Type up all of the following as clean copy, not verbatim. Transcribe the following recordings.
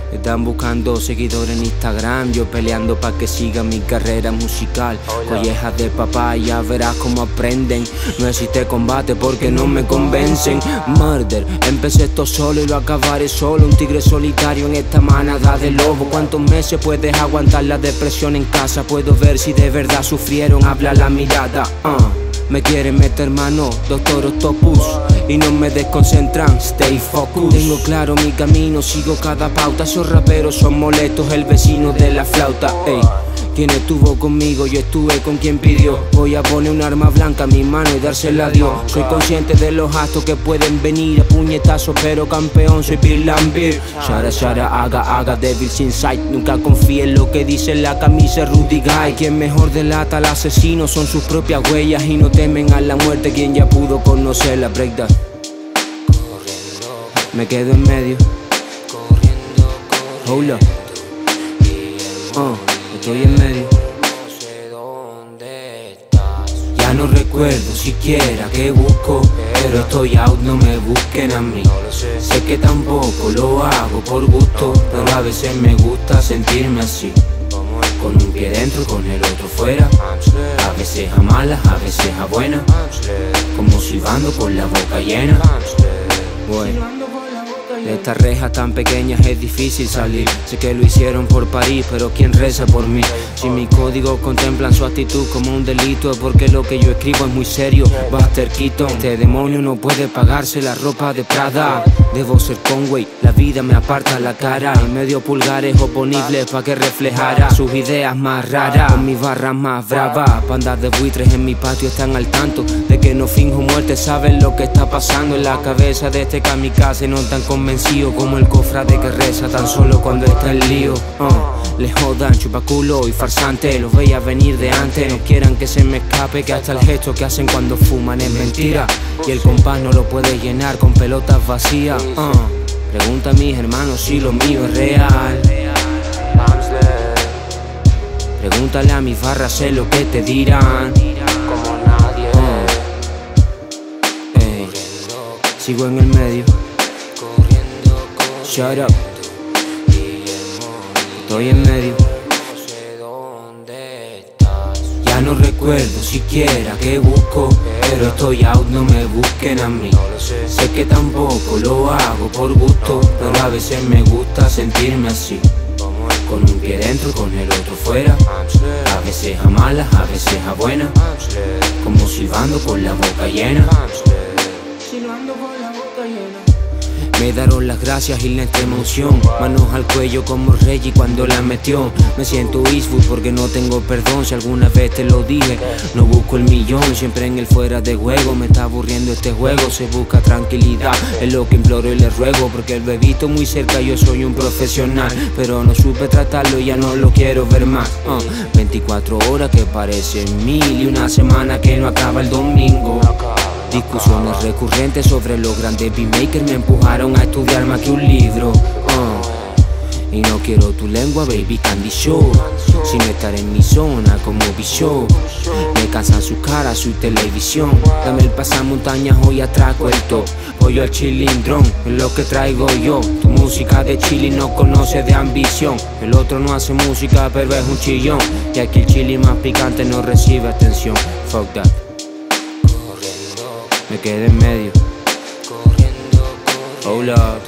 Están buscando seguidores en Instagram, yo peleando pa' que siga mi carrera musical. Collejas de papaya, verás cómo aprenden. No existe combate porque no me convencen. Murder, empecé esto solo y lo acabaré solo. Un tigre solitario en esta manada de lobos. ¿Cuántos meses puedes aguantar la depresión en casa? Puedo ver si de verdad sufrieron, habla la mirada. Me quieren meter mano, Doctor Octopus, y no me desconcentran, stay focused. Tengo claro mi camino, sigo cada pauta. Esos raperos son molestos, el vecino de la flauta. Ey, quien estuvo conmigo, yo estuve con quien pidió. Voy a poner un arma blanca en mi mano y dársela a Dios. Soy consciente de los actos que pueden venir a puñetazos, pero campeón soy Bill Lambir. Shara, haga, Devil's Inside. Nunca confíe en lo que dice la camisa Rudy Guy. Quien mejor delata al asesino son sus propias huellas, y no temen a la muerte quien ya pudo conocer la breakdown. Me quedo en medio. Hold up. Estoy en medio. Ya no recuerdo siquiera qué busco, pero estoy out, no me busquen a mí. Sé que tampoco lo hago por gusto, pero a veces me gusta sentirme así, con un pie dentro, con el otro fuera. A veces a malas, a veces a buenas, como silbando con la boca llena. De estas rejas tan pequeñas es difícil salir. Sé que lo hicieron por París, pero ¿quién reza por mí? Si mis códigos contemplan su actitud como un delito, es porque lo que yo escribo es muy serio. Buster Keaton, este demonio no puede pagarse la ropa de Prada. Debo ser Conway, la vida me aparta la cara. Y medio pulgares oponibles pa' que reflejara sus ideas más raras, con mis barras más bravas. Bandas de buitres en mi patio están al tanto de que no finjo muerte, saben lo que está pasando en la cabeza de este kamikaze. No tan convencido como el cofrade que reza tan solo cuando está el lío. Le jodan, chupaculo y farsante, los veía venir de antes. No quieran que se me escape, que hasta el gesto que hacen cuando fuman es mentira, y el compás no lo puede llenar con pelotas vacías. Pregunta a mis hermanos si lo mío es real. Pregúntale a mis barras, sé lo que te dirán. Como nadie. Sigo en el medio. Shut up. Estoy en medio. Ya no recuerdo siquiera qué busco, pero estoy out, no me busquen a mí. Sé que tampoco lo hago por gusto, pero a veces me gusta sentirme así, con un pie dentro, con el otro fuera. A veces a malas, a veces a buenas, como silbando con la boca llena. Silbando con la boca llena. Me daron las gracias y la emoción, manos al cuello como Reggie cuando la metió. Me siento Eastwood porque no tengo perdón, si alguna vez te lo dije. No busco el millón, siempre en el fuera de juego. Me está aburriendo este juego, se busca tranquilidad, es lo que imploro y le ruego. Porque el bebito muy cerca, yo soy un profesional, pero no supe tratarlo y ya no lo quiero ver más. 24 horas que parecen 1000 y una semana que no acaba el domingo. Discusiones recurrentes sobre los grandes beatmakers me empujaron a estudiar más que un libro. Y no quiero tu lengua, baby candy show, sin estar en mi zona como Bishow. Me cansan sus caras, su televisión. Dame el pasamontañas, hoy atraco el top. Pollo al chilindrón, es lo que traigo yo. Tu música de chili no conoce de ambición. El otro no hace música pero es un chillón, y aquí el chili más picante no recibe atención. Fuck that. Me quedé en medio. Hold up.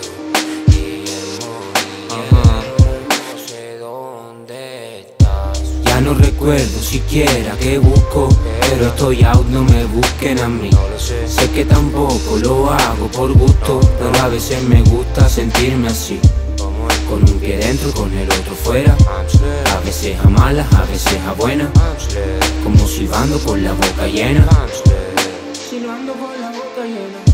Ya no recuerdo siquiera qué busco, pero estoy out, no me busquen a mí. Sé que tampoco lo hago por gusto, pero a veces me gusta sentirme así, con un pie dentro, con el otro fuera. A veces a malas, a veces a buenas, como silbando con la boca llena. Silbando con la boca llena.